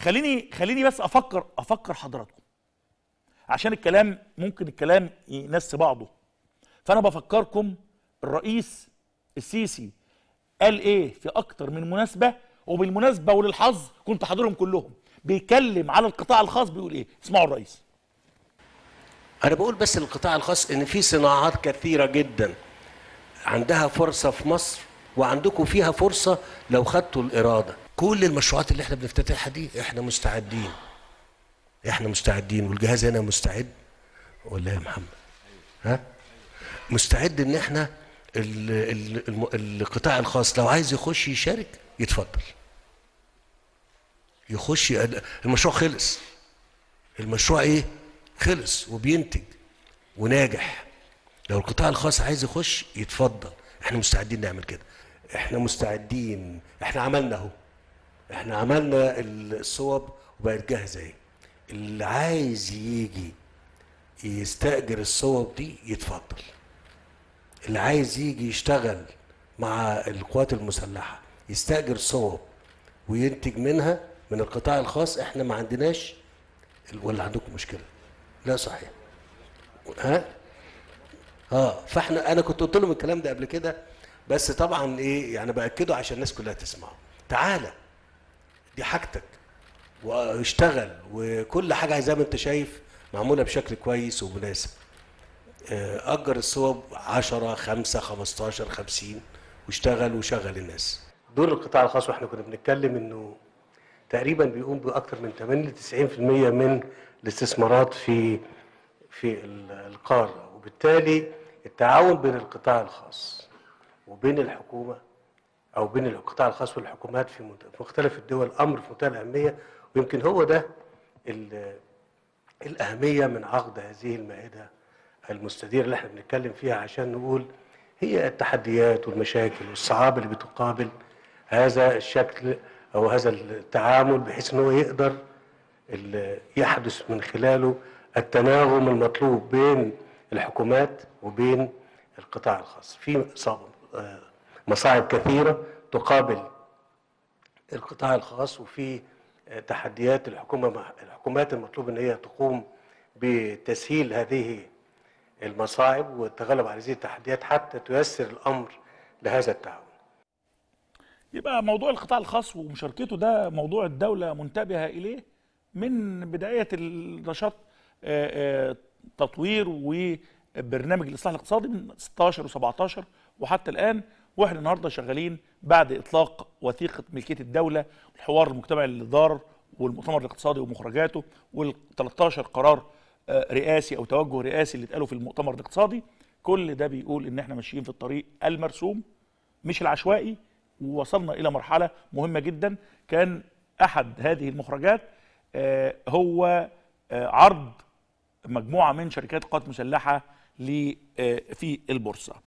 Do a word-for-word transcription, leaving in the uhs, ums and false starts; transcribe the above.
خليني خليني بس افكر افكر حضراتكم، عشان الكلام ممكن الكلام ينسي بعضه. فانا بفكركم الرئيس السيسي قال ايه في اكتر من مناسبه، وبالمناسبه وللحظ كنت حاضرهم كلهم، بيتكلم على القطاع الخاص بيقول ايه. اسمعوا الرئيس. انا بقول بس للقطاع الخاص ان في صناعات كثيره جدا عندها فرصه في مصر، وعندكم فيها فرصه لو خدتوا الاراده. كل المشروعات اللي احنا بنفتتحها دي احنا مستعدين، احنا مستعدين والجهاز هنا مستعد ولا يا محمد؟ ها؟ مستعد ان احنا ال ال القطاع الخاص لو عايز يخش يشارك يتفضل يخش. المشروع خلص، المشروع ايه؟ خلص وبينتج وناجح. لو القطاع الخاص عايز يخش يتفضل، احنا مستعدين نعمل كده. احنا مستعدين، احنا عملنا اهو، احنا عملنا الصوب وبقت جاهزه اهي. اللي عايز يجي يستأجر الصوب دي يتفضل. اللي عايز يجي يشتغل مع القوات المسلحه يستأجر صوب وينتج منها من القطاع الخاص. احنا ما عندناش ولا عندكم مشكله؟ لا صحيح. ها؟ اه فاحنا انا كنت قلت لهم الكلام ده قبل كده، بس طبعا ايه يعني باكده عشان الناس كلها تسمعه. تعالى دي حاجتك واشتغل، وكل حاجه زي ما انت شايف معموله بشكل كويس ومناسب. اجر الصوب عشرة خمسة خمستاشر خمسين واشتغل وشغل الناس. دور القطاع الخاص واحنا كنا بنتكلم انه تقريبا بيقوم باكثر من ثمانين لتسعين بالمئة من الاستثمارات في في القاره، وبالتالي التعاون بين القطاع الخاص وبين الحكومه او بين القطاع الخاص والحكومات في مختلف الدول امر في منتهى الاهميه. ويمكن هو ده الاهميه من عقد هذه المائده المستديره اللي احنا بنتكلم فيها، عشان نقول هي التحديات والمشاكل والصعاب اللي بتقابل هذا الشكل او هذا التعامل، بحيث ان هو يقدر يحدث من خلاله التناغم المطلوب بين الحكومات وبين القطاع الخاص. في مصاعب كثيرة تقابل القطاع الخاص، وفي تحديات الحكومة الحكومات المطلوب ان هي تقوم بتسهيل هذه المصاعب والتغلب على هذه التحديات حتى تيسر الامر لهذا التعاون. يبقى موضوع القطاع الخاص ومشاركته ده موضوع الدولة منتبهة إليه من بداية النشاط تطوير وبرنامج الإصلاح الاقتصادي من ستاشر وسبعتاشر وحتى الآن، واحنا النهارده شغالين بعد إطلاق وثيقة ملكية الدولة، الحوار المجتمعي للإدارة والمؤتمر الاقتصادي ومخرجاته، وال13 قرار رئاسي أو توجه رئاسي اللي اتقالوا في المؤتمر الاقتصادي. كل ده بيقول إن احنا ماشيين في الطريق المرسوم مش العشوائي، ووصلنا إلى مرحلة مهمة جدا. كان أحد هذه المخرجات هو عرض مجموعة من شركات القوات المسلحة في البورصة.